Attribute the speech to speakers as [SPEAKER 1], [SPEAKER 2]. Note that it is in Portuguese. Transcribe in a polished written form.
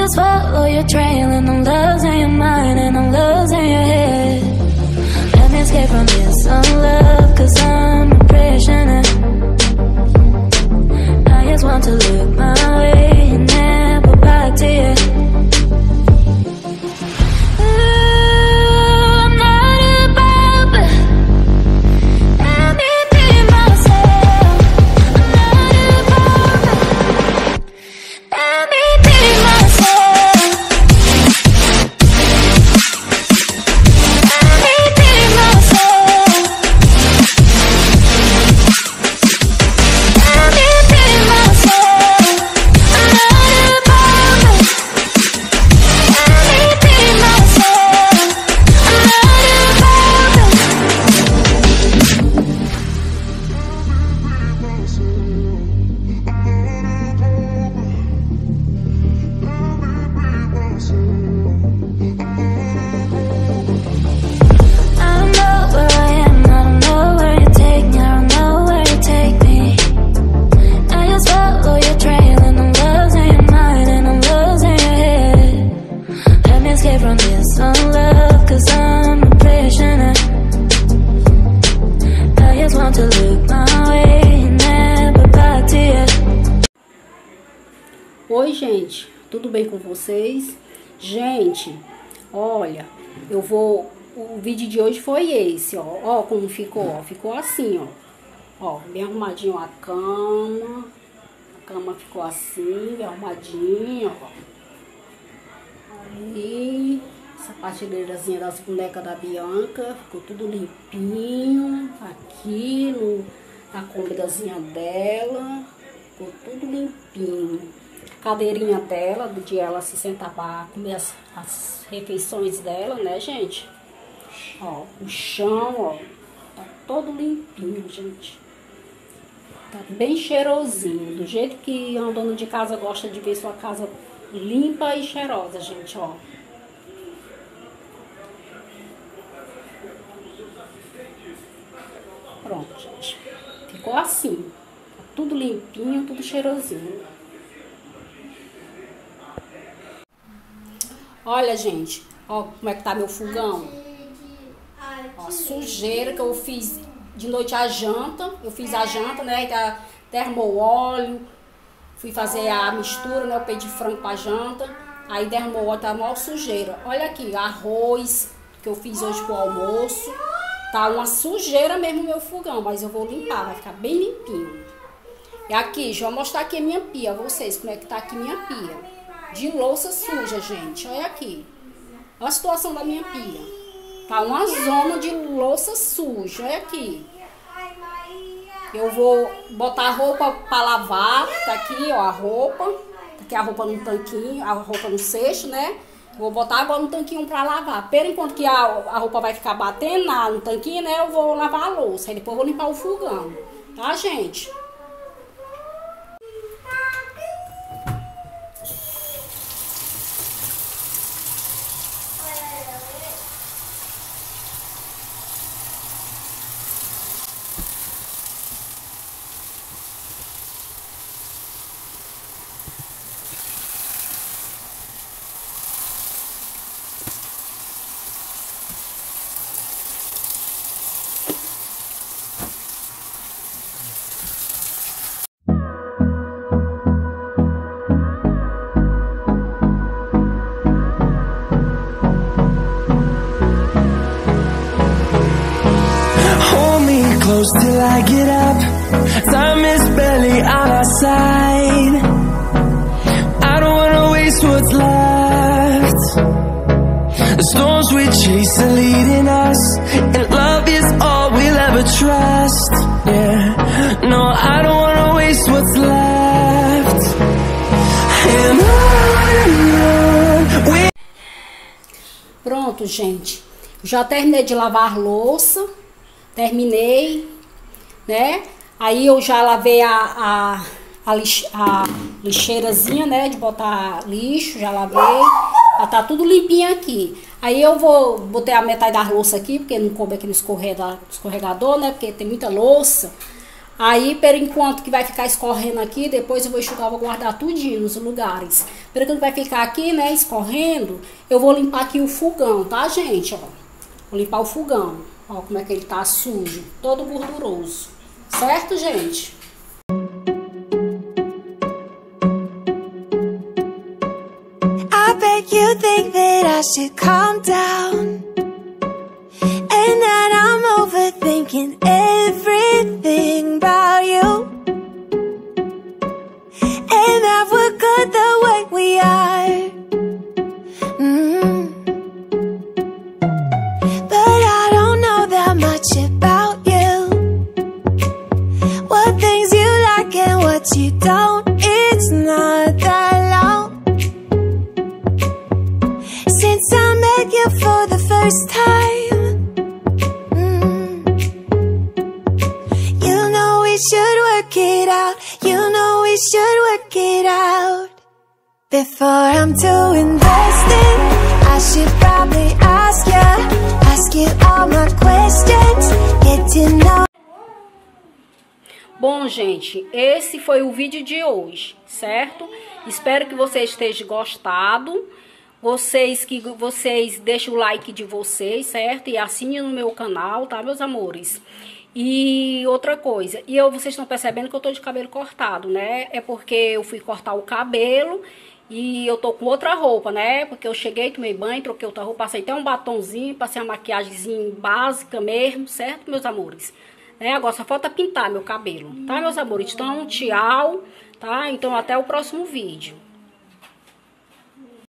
[SPEAKER 1] just follow your trail and I'm losing your mind and I'm losing your head. Let me escape from this unlove, cause I'm a prisoner. I just want to look my way and never back to you.
[SPEAKER 2] Oi, gente, tudo bem com vocês? Gente, olha, o vídeo de hoje foi esse, ó como ficou, ó, ficou assim, ó, bem arrumadinho a cama ficou assim, bem arrumadinha, ó, aí, essa prateleirazinha das bonecas da Bianca, ficou tudo limpinho, aqui na cômodazinha dela, ficou tudo limpinho. Cadeirinha dela, de ela se sentar para comer as refeições dela, né, gente? Ó, o chão, ó, tá todo limpinho, gente. Tá bem cheirosinho, do jeito que a dona de casa gosta de ver sua casa limpa e cheirosa, gente, ó. Pronto, gente. Ficou assim. Tá tudo limpinho, tudo cheirosinho. Olha, gente, ó como é que tá meu fogão. Ó, sujeira que eu fiz de noite a janta. Eu fiz a janta, né, derramou o óleo. Fui fazer a mistura, né, o peito de frango pra janta. Aí derramou o óleo, tá maior sujeira. Olha aqui, arroz que eu fiz hoje pro almoço. Tá uma sujeira mesmo o meu fogão, mas eu vou limpar, vai ficar bem limpinho. E aqui, deixa eu mostrar aqui a minha pia, vocês, como é que tá aqui minha pia. De louça suja, gente. Olha aqui. Olha a situação da minha pia. Tá uma zona de louça suja. Olha aqui. Eu vou botar a roupa pra lavar. Tá aqui, ó, a roupa. Tá aqui a roupa no tanquinho, a roupa no cesto, né? Vou botar agora no tanquinho pra lavar. Por enquanto que a roupa vai ficar batendo no tanquinho, né? Eu vou lavar a louça. Aí depois eu vou limpar o fogão. Tá, gente?
[SPEAKER 3] Close till I get up. Time is barely on our side. I don't wanna waste what's left. The storms we chase are leading us, and love is all we'll ever trust. Yeah, no, I don't wanna waste what's left. And on
[SPEAKER 2] Pronto, gente. Já terminei de lavar a louça. Terminei, né? Aí eu já lavei a lixeirazinha, né? De botar lixo, já lavei. Já tá tudo limpinho aqui. Aí eu botei a metade da louça aqui, porque não coube aqui no escorregador, né? Porque tem muita louça. Aí, por enquanto que vai ficar escorrendo aqui, depois eu vou enxugar, vou guardar tudinho nos lugares. Por enquanto vai ficar aqui, né, escorrendo, eu vou limpar aqui o fogão, tá, gente? Ó, vou limpar o fogão. Ó, como é que ele tá sujo, todo gorduroso. Certo, gente?
[SPEAKER 3] I bet you think that I should calm down, and that I'm overthinking everything about you, and that we're good the way we are. But I don't know that much about you, what things you like and what you don't. It's not that long since I met you for the first time. You know we should work it out. You know we should work it out. Before I'm too invested, I should probably ask you all my questions, get to know.
[SPEAKER 2] Bom, gente, esse foi o vídeo de hoje, certo? Espero que vocês estejam gostado. Vocês deixem o like de vocês, certo? E assinem no meu canal, tá, meus amores? E outra coisa, vocês estão percebendo que eu tô de cabelo cortado, né? É porque eu fui cortar o cabelo e eu tô com outra roupa, né? Porque eu cheguei, tomei banho, troquei outra roupa, passei até um batonzinho, passei uma maquiagemzinha básica mesmo, certo, meus amores? Agora só falta pintar meu cabelo, tá, meus amores? Então, tchau, tá? Então, até o próximo vídeo.